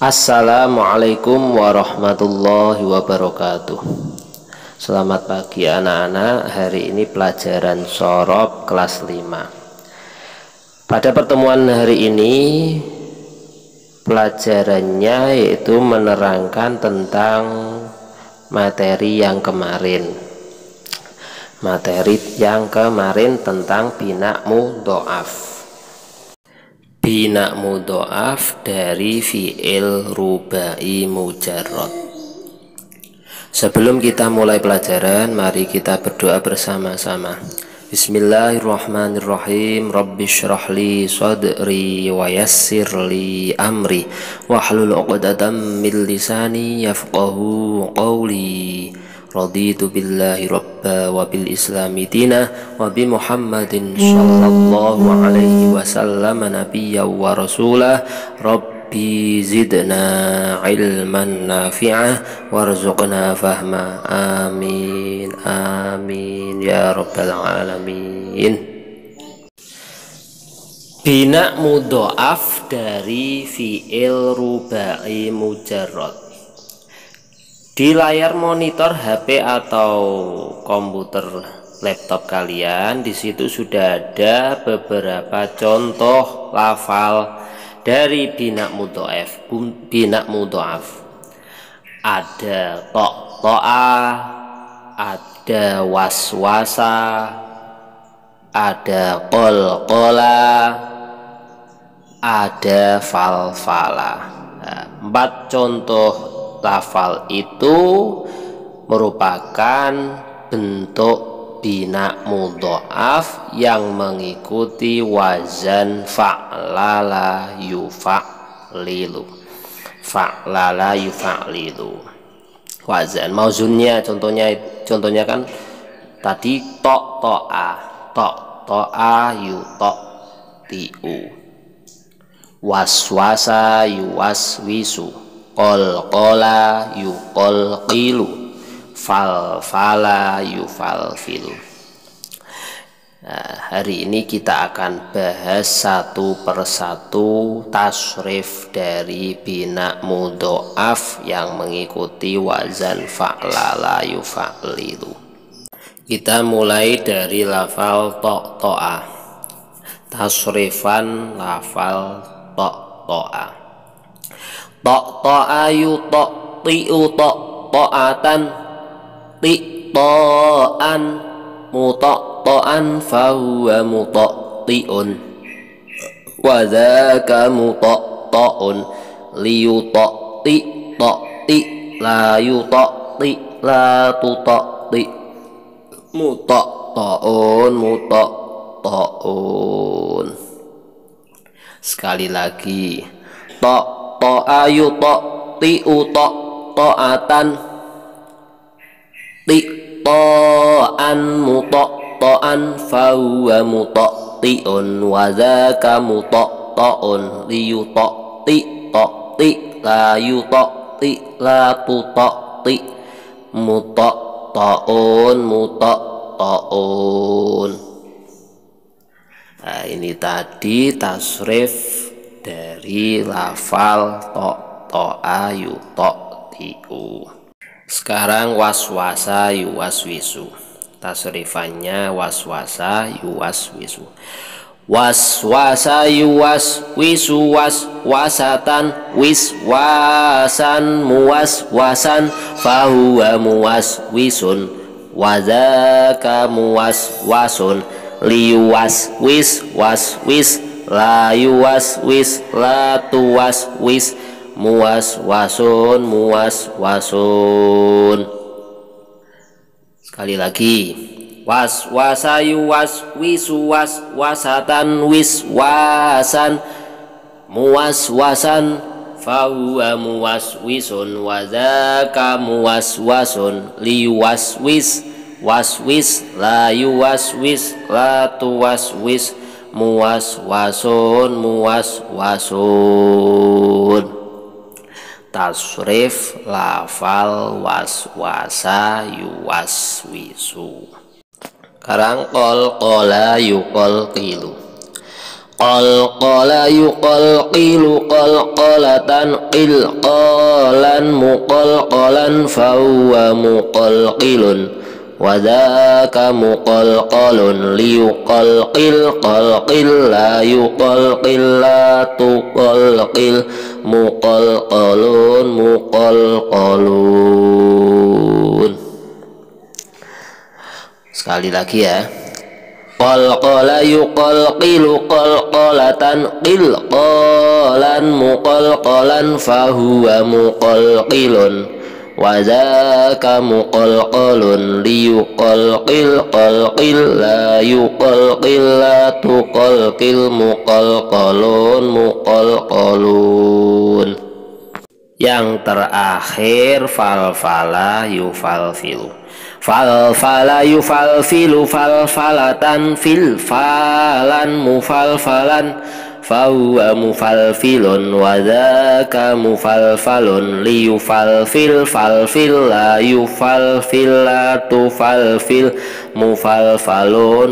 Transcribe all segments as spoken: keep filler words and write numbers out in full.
Assalamualaikum warahmatullahi wabarakatuh. Selamat pagi anak-anak. Hari ini pelajaran Shorob kelas lima. Pada pertemuan hari ini pelajarannya yaitu menerangkan tentang materi yang kemarin. Materi yang kemarin tentang bina mudhoaf. Bina mudhoaf dari fi'il rubai mujarrad. Sebelum kita mulai pelajaran, mari kita berdoa bersama-sama. Bismillahirrahmanirrahim. Rabbi syrah li sadri wa yassir li amri wahlul 'uqdatam min lisani yafqahu qawli. Raditu billahi rabba wa bil islami dina wa bi muhammadin sallallahu alaihi wasallam nabiyya wa rasulah. Rabbi zidna ilman nafi'ah warzuqna fahma. Amin amin ya rabbal alamin. Bina mudhoaf dari fi'il rubai mujarrad. Di layar monitor H P atau komputer laptop kalian, di situ sudah ada beberapa contoh lafal dari bina mudhoaf. Bina mudhoaf ada tok to'a, ada waswasa, ada qol qola, ada falfala. Nah, empat contoh lafal itu merupakan bentuk bina mudhoaf yang mengikuti wazan fa'lala yufa'lilu. Fa'lala yufa'lilu. Wazan mauzunnya contohnya contohnya kan tadi tok to'a, tok to'a yutok tiu, waswasa yuwaswisu, qol qola yuqol qilu, fal fala yufal filu. Nah, hari ini kita akan bahas satu persatu tasrif dari bina mudhoaf yang mengikuti wazan fa'lala yufa'lilu. Kita mulai dari lafal tok to'a. Tasrifan lafal tok to'a. Tok to'a yu tok ti'u tok to'atan ti to'an mutok to'an fahuwa mutok ti'un wa dhaka mutok to'un liyu tok ti tok ti la yu tok ti la tu tok ti mutok to'un mutok to'un. Sekali lagi, tok to'a yu tok ti'u tok to'atan ti to'an mutok to'an fahuwa mutok ti'un wa dhaka mutok to'un liyu tok ti tok ti la yu tok ti la tu tok ti mutok to'un mutok to'un. Nah, ini tadi tasrif dari lafal tok to'a yu tok tiu. Sekarang waswasa yuwaswisu. Tasrifannya waswasa yuwaswisu. Waswasa yuwaswisu waswasatan wiswasan muwaswasan fahuwa muwaswisun wa dzaka muwaswasun liwaswis waswis la yuwaswis la tuwaswis muwaswasun muwaswasun. Sekali lagi, waswasa yuwaswisu waswasatan wiswasan muwaswasan fahuwa muwaswisun wa dzaka muwaswasun liwaswis waswis la yuwaswis la tuwaswis muwaswasun muwaswasun. Tasrif lafal waswasa yuwaswisu. Sekarang qol qola yuqol qilu. qalqala yuqalqilu qalqalatan qilqalan muqalqalan fahuwa muqalqilun wa dzaka muqalqalun liyuqalqil qalqil la yuqalqil la tuqalqil muqalqalun muqalqalun. Sekali lagi ya. Qalqala yuqalqilu qalqalatan qilqalan muqalqalan fahuwa muqalqilun wa dzaka muqalqalun liyuqalqil qalqil la yuqalqil la tuqalqil muqalqalun muqalqalun. Yang terakhir falfala yufalfilu. Falfala yufalfilu falfalatan filfalan mufalfalan fahuwa mufalfilun wa dzaka mufalfalun liyufalfil falfil la yufalfil la tufalfil mufalfalun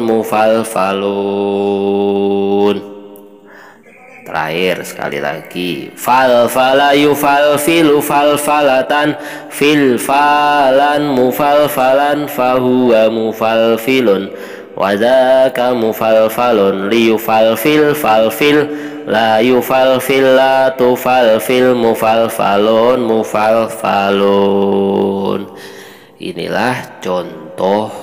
mufalfalun. Terakhir sekali lagi, falfala yufalfilu falfalatan filfalan mufalfalan fahuwa mufalfilun wa dzaka mufalfalun liyufalfil falfil la yufalfil la tufalfil mufalfalun mufalfalun. Inilah contoh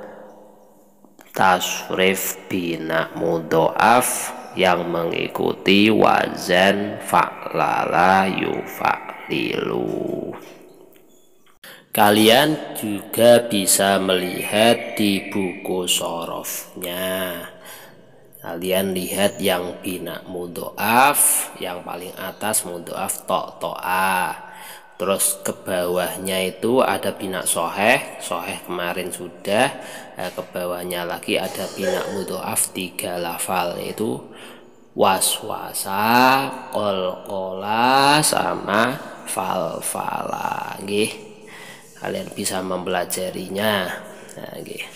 tasrif bina mudhoaf yang mengikuti wazan fa'lala yufa'lilu. Kalian juga bisa melihat di buku sorofnya. Kalian lihat yang bina mudhoaf, yang paling atas mudhoaf to to'a. Terus ke bawahnya itu ada bina soheh, soheh kemarin sudah. Nah, ke bawahnya lagi ada bina mudhoaf tiga lafal, yaitu waswasa, qalqala, sama falfala. Nggih. Kalian bisa mempelajarinya. Nah, nggih.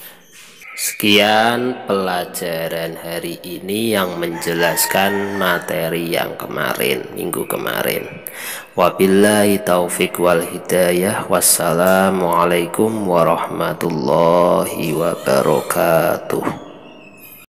Sekian pelajaran hari ini yang menjelaskan materi yang kemarin, minggu kemarin. Wabillahi taufik wal hidayah. Wassalamualaikum warahmatullahi wabarakatuh.